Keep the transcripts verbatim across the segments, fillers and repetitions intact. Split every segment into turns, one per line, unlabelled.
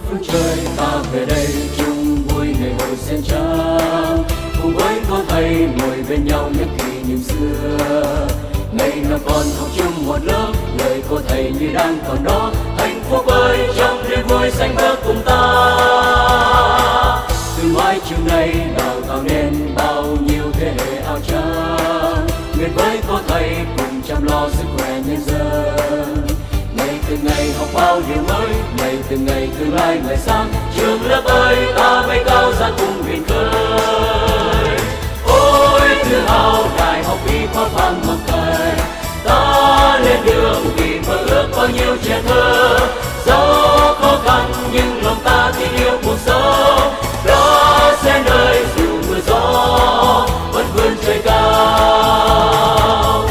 phương trời ta về đây chung vui ngày hội sen trắng, cùng với cô thầy ngồi bên nhau những kỷ niệm xưa. Ngày nào còn học chung một lớp, lời cô thầy như đang còn đó. Hạnh phúc ơi trong niềm vui xanh bước cùng ta. Từ mái trường này đào tạo nên bao nhiêu thế hệ áo trắng, nguyện với cô thầy cùng chăm lo sức khỏe nhân dân. Ngày từng ngày học bao điều mới, ngày từng ngày tương lai ngày sáng. Trường lớp ơi ta bay cao ra cùng biển khơi. Ôi tự hào đại học y khoa Phạm Ngọc Thầy, ta lên đường vì mơ ước bao nhiêu trẻ thơ. Dẫu khó khăn nhưng lòng ta tin yêu cuộc sống. Đó sẽ nơi dù mưa gió vẫn vươn trời cao.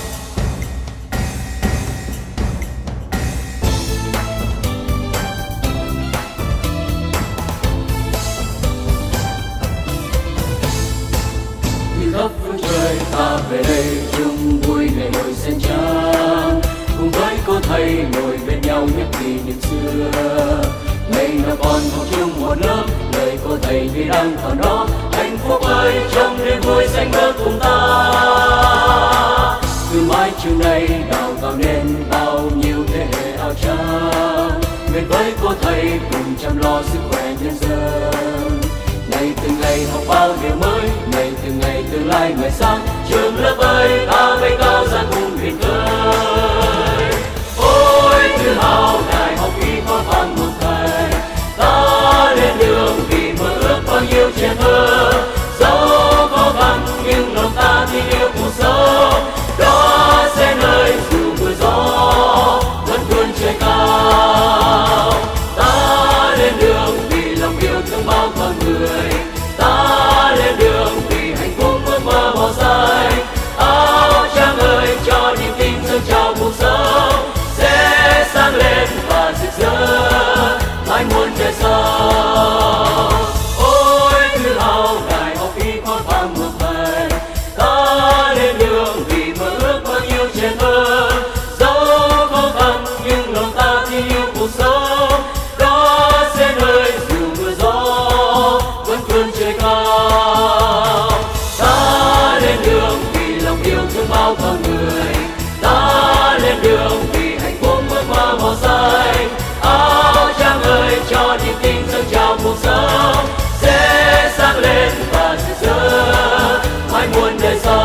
Như khắp phương trời ta về đây chung vui ngày hội sen trắng, cùng với cô thầy ngồi bên nhau những kỷ niệm xưa. Ngày nào còn học chung một lớp, lời cô thầy như đang còn đó. Hạnh phúc ơi trong niềm vui xanh bước cùng ta. Từ mái trường này đào tạo nên bao nhiêu thế hệ áo trắng, nguyện với cô thầy cùng chăm lo sức khỏe nhân dân. Ngày từng ngày học bao điều mới, ngày từng ngày tương lai ngày sáng. Trường lớp ơi ta bay cao ra cùng biển khơi. Ôi tự hào đại học y khoa Phạm Ngọc Thầy, ta lên đường vì mơ ước bao nhiêu trẻ thơ. Dẫu khó khăn nhưng lòng ta tin yêu cuộc sống. Đó sẽ nơi dù mưa gió vẫn vươn trời cao. Ta lên đường vì lòng yêu thương bao con người, ta lên đường vì hạnh phúc ước mơ màu xanh. Áo trắng ơi cho niềm tin dâng trao cuộc sống, sẽ sáng lên và rực rỡ mãi muôn đời sau. Ôi tự hào đại học y khoa Phạm Ngọc Thầy, ta lên đường vì mơ ước bao nhiêu trẻ thơ. Dẫu khó khăn nhưng lòng ta tin yêu cuộc sống. Đó sẽ nơi dù mưa gió vẫn vươn trời cao. Ta lên đường vì lòng yêu thương bao con người, ta lên đường vì hạnh phúc ước mơ màu xanh. Áo trắng ơi cho niềm tin dâng trao cuộc sống, sẽ sáng lên và rực rỡ mãi muôn đời sau.